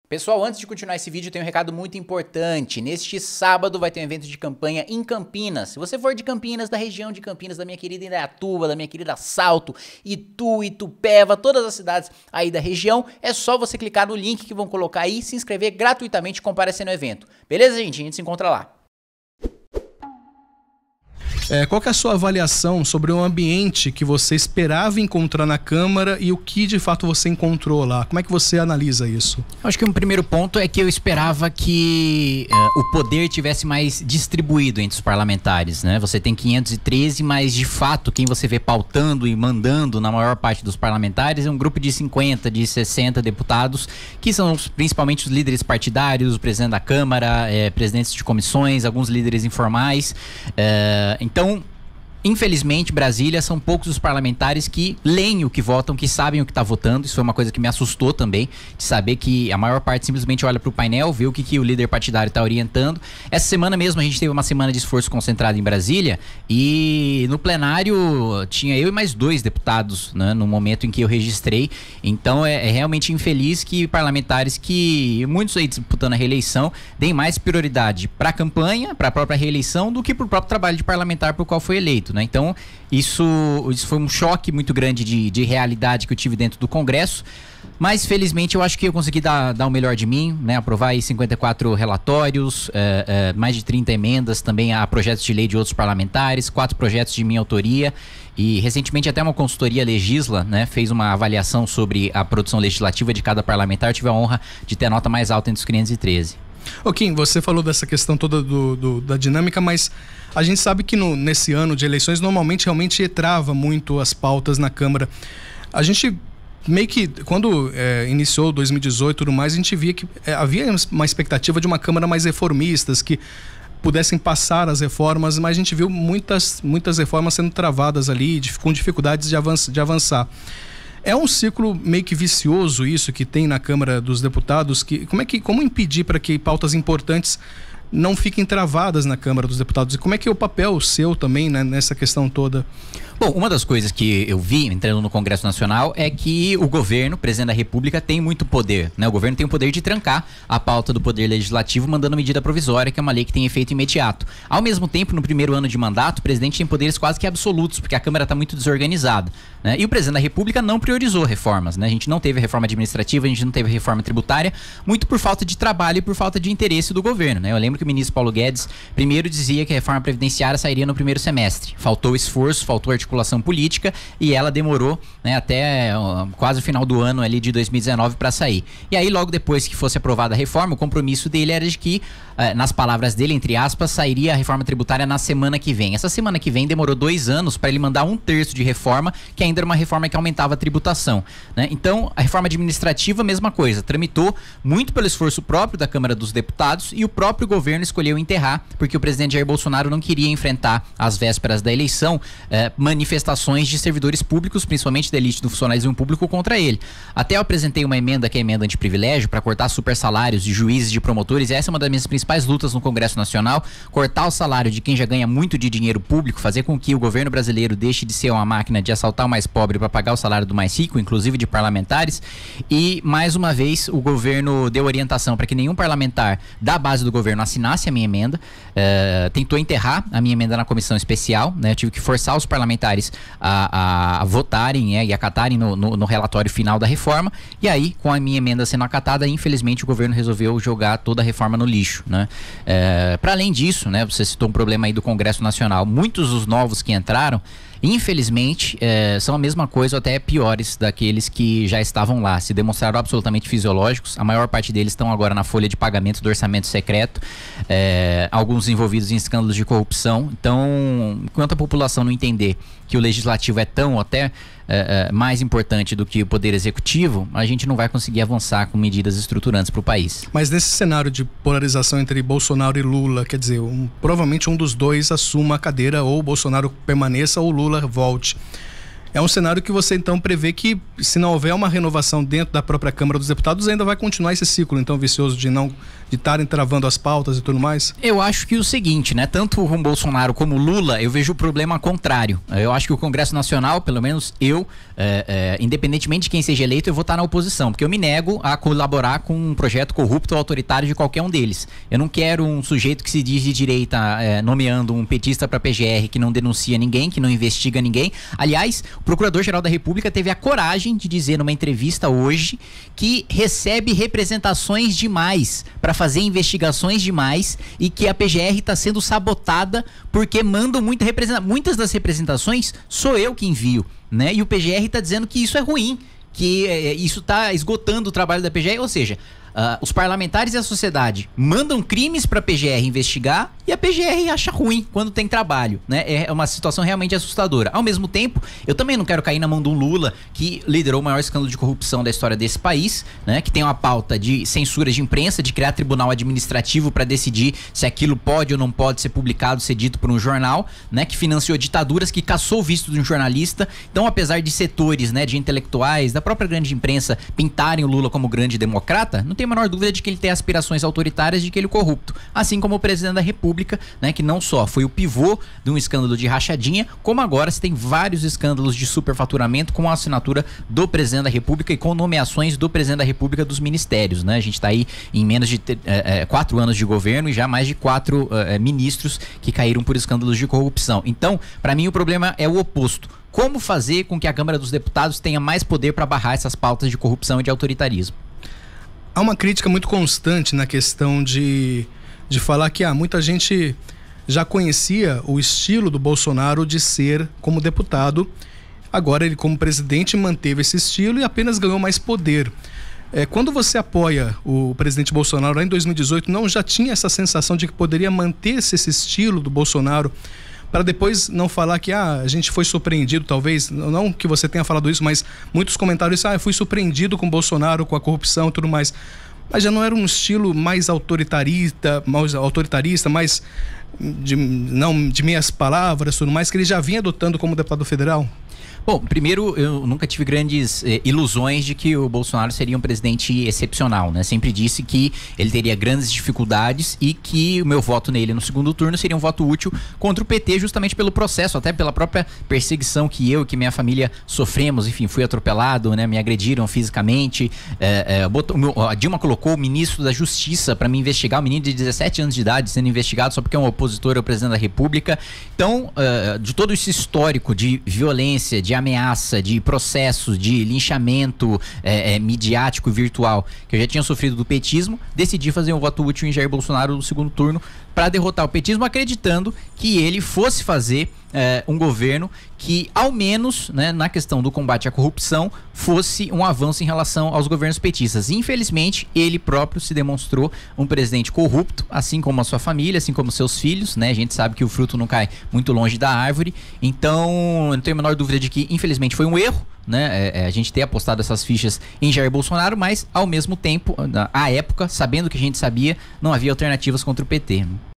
Pessoal, antes de continuar esse vídeo, tem um recado muito importante. Neste sábado vai ter um evento de campanha em Campinas. Se você for de Campinas, da região de Campinas, da minha querida Indaiatuba, da minha querida Salto, Itu, Itupeva, todas as cidades aí da região, é só você clicar no link que vão colocar aí, se inscrever gratuitamente e comparecer no evento. Beleza, gente? A gente se encontra lá. Qual que é a sua avaliação sobre o ambiente que você esperava encontrar na Câmara e o que de fato você encontrou lá? Como é que você analisa isso? Acho que um primeiro ponto é que eu esperava que o poder tivesse mais distribuído entre os parlamentares, né? Você tem 513, mas de fato quem você vê pautando e mandando na maior parte dos parlamentares é um grupo de 50, de 60 deputados, que são principalmente os líderes partidários, o presidente da Câmara, presidentes de comissões, alguns líderes informais. Então, infelizmente, Brasília, são poucos os parlamentares que leem o que votam, que sabem o que está votando. Isso foi uma coisa que me assustou também, de saber que a maior parte simplesmente olha para o painel, vê o que o líder partidário está orientando. Essa semana mesmo a gente teve uma semana de esforço concentrado em Brasília e no plenário tinha eu e mais 2 deputados, né, no momento em que eu registrei. Então é realmente infeliz que parlamentares que, muitos aí disputando a reeleição, deem mais prioridade para a campanha, para a própria reeleição, do que para o próprio trabalho de parlamentar por qual foi eleito. Né? Então, isso foi um choque muito grande de realidade que eu tive dentro do Congresso, mas felizmente eu acho que eu consegui dar o melhor de mim, né? Aprovar aí 54 relatórios, mais de 30 emendas também a projetos de lei de outros parlamentares, 4 projetos de minha autoria e recentemente até uma consultoria Legisla, né, fez uma avaliação sobre a produção legislativa de cada parlamentar. Eu tive a honra de ter a nota mais alta entre os 513. Ô Kim, você falou dessa questão toda da dinâmica, mas a gente sabe que nesse ano de eleições normalmente realmente trava muito as pautas na Câmara. A gente meio que, quando iniciou 2018 e tudo mais, a gente via que havia uma expectativa de uma Câmara mais reformistas, que pudessem passar as reformas, mas a gente viu muitas reformas sendo travadas ali, com dificuldades de avançar. É um ciclo meio que vicioso isso que tem na Câmara dos Deputados. Como impedir para que pautas importantes não fiquem travadas na Câmara dos Deputados? E como é que é o papel seu também, né, nessa questão toda? Bom, uma das coisas que eu vi entrando no Congresso Nacional é que o governo, o presidente da República, tem muito poder, né? O governo tem o poder de trancar a pauta do poder legislativo mandando medida provisória, que é uma lei que tem efeito imediato. Ao mesmo tempo, no primeiro ano de mandato, o presidente tem poderes quase que absolutos, porque a Câmara está muito desorganizada, né? E o presidente da República não priorizou reformas, né? A gente não teve reforma administrativa, a gente não teve reforma tributária, muito por falta de trabalho e por falta de interesse do governo, né? Eu lembro que o ministro Paulo Guedes primeiro dizia que a reforma previdenciária sairia no primeiro semestre. Faltou esforço, faltou articulação política e ela demorou, né, até quase o final do ano ali de 2019 para sair. E aí logo depois que fosse aprovada a reforma, o compromisso dele era de que, nas palavras dele, entre aspas, sairia a reforma tributária na semana que vem. Essa semana que vem demorou 2 anos para ele mandar 1/3 de reforma, que ainda era uma reforma que aumentava a tributação, né? Então a reforma administrativa, mesma coisa, tramitou muito pelo esforço próprio da Câmara dos Deputados e o próprio governo escolheu enterrar, porque o presidente Jair Bolsonaro não queria enfrentar, às vésperas da eleição, manifestações de servidores públicos, principalmente da elite do funcionalismo público, contra ele. Até eu apresentei uma emenda, que é a emenda antiprivilégio, para cortar super salários de juízes e de promotores, e essa é uma das minhas principais lutas no Congresso Nacional, cortar o salário de quem já ganha muito de dinheiro público, fazer com que o governo brasileiro deixe de ser uma máquina de assaltar o mais pobre para pagar o salário do mais rico, inclusive de parlamentares. E, mais uma vez, o governo deu orientação para que nenhum parlamentar da base do governo assinasse a minha emenda, tentou enterrar a minha emenda na comissão especial, né? Eu tive que forçar os parlamentares a votarem, e acatarem no relatório final da reforma, e aí, com a minha emenda sendo acatada, infelizmente o governo resolveu jogar toda a reforma no lixo, né? Para além disso, né, você citou um problema aí do Congresso Nacional, muitos dos novos que entraram, infelizmente, são a mesma coisa ou até piores daqueles que já estavam lá. Se demonstraram absolutamente fisiológicos. A maior parte deles estão agora na folha de pagamento do orçamento secreto. Alguns envolvidos em escândalos de corrupção. Então, enquanto a população não entender que o legislativo é tão até mais importante do que o poder executivo, a gente não vai conseguir avançar com medidas estruturantes para o país. Mas nesse cenário de polarização entre Bolsonaro e Lula, quer dizer, provavelmente um dos dois assuma a cadeira, ou Bolsonaro permaneça ou Lula volte. É um cenário que você então prevê que, se não houver uma renovação dentro da própria Câmara dos Deputados, ainda vai continuar esse ciclo então vicioso de estarem travando as pautas e tudo mais? Eu acho que o seguinte, né? Tanto o Bolsonaro como o Lula, eu vejo o problema contrário. Eu acho que o Congresso Nacional, pelo menos eu, independentemente de quem seja eleito, eu vou estar na oposição, porque eu me nego a colaborar com um projeto corrupto ou autoritário de qualquer um deles. Eu não quero um sujeito que se diz de direita nomeando um petista para PGR que não denuncia ninguém, que não investiga ninguém. Aliás, o Procurador-Geral da República teve a coragem de dizer numa entrevista hoje que recebe representações demais para fazer investigações demais e que a PGR está sendo sabotada porque mandam muitas das representações sou eu que envio, né? E o PGR está dizendo que isso é ruim, que isso está esgotando o trabalho da PGR, ou seja, os parlamentares e a sociedade mandam crimes para a PGR investigar e a PGR acha ruim quando tem trabalho, né? É uma situação realmente assustadora. Ao mesmo tempo, eu também não quero cair na mão de um Lula que liderou o maior escândalo de corrupção da história desse país, né? Que tem uma pauta de censura de imprensa, de criar tribunal administrativo para decidir se aquilo pode ou não pode ser publicado, ser dito por um jornal, né? Que financiou ditaduras, que caçou o visto de um jornalista. Então, apesar de setores, né, de intelectuais, da própria grande imprensa pintarem o Lula como grande democrata, não tem a menor dúvida de que ele tem aspirações autoritárias, de que ele é corrupto. Assim como o presidente da República, né, que não só foi o pivô de um escândalo de rachadinha, como agora se tem vários escândalos de superfaturamento com a assinatura do presidente da República e com nomeações do presidente da República dos ministérios, né? A gente está aí em menos de 4 anos de governo e já mais de 4 ministros que caíram por escândalos de corrupção. Então, para mim, o problema é o oposto. Como fazer com que a Câmara dos Deputados tenha mais poder para barrar essas pautas de corrupção e de autoritarismo? Há uma crítica muito constante na questão de falar que muita gente já conhecia o estilo do Bolsonaro de ser como deputado. Agora ele, como presidente, manteve esse estilo e apenas ganhou mais poder. Quando você apoia o presidente Bolsonaro lá em 2018, não já tinha essa sensação de que poderia manter-se esse estilo do Bolsonaro, para depois não falar que a gente foi surpreendido, talvez, não que você tenha falado isso, mas muitos comentários, eu fui surpreendido com o Bolsonaro, com a corrupção e tudo mais. Mas já não era um estilo mais autoritarista, mais de meias palavras, tudo mais, que ele já vinha adotando como deputado federal? Bom, primeiro, eu nunca tive grandes ilusões de que o Bolsonaro seria um presidente excepcional, né? Sempre disse que ele teria grandes dificuldades e que o meu voto nele no segundo turno seria um voto útil contra o PT, justamente pelo processo, até pela própria perseguição que eu e que minha família sofremos. Enfim, fui atropelado, né? Me agrediram fisicamente. A Dilma colocou o ministro da Justiça para me investigar, um menino de 17 anos de idade sendo investigado só porque é um opositor ao presidente da República. Então, de todo esse histórico de violência, de ameaça, de processos, de linchamento midiático e virtual que eu já tinha sofrido do petismo, decidi fazer um voto útil em Jair Bolsonaro no segundo turno para derrotar o petismo, acreditando que ele fosse fazer um governo que, ao menos, né, na questão do combate à corrupção, fosse um avanço em relação aos governos petistas. Infelizmente, ele próprio se demonstrou um presidente corrupto, assim como a sua família, assim como seus filhos, né? A gente sabe que o fruto não cai muito longe da árvore. Então, eu não tenho a menor dúvida de que, infelizmente, foi um erro, né? A gente ter apostado essas fichas em Jair Bolsonaro, mas, ao mesmo tempo, à época, sabendo o que a gente sabia, não havia alternativas contra o PT.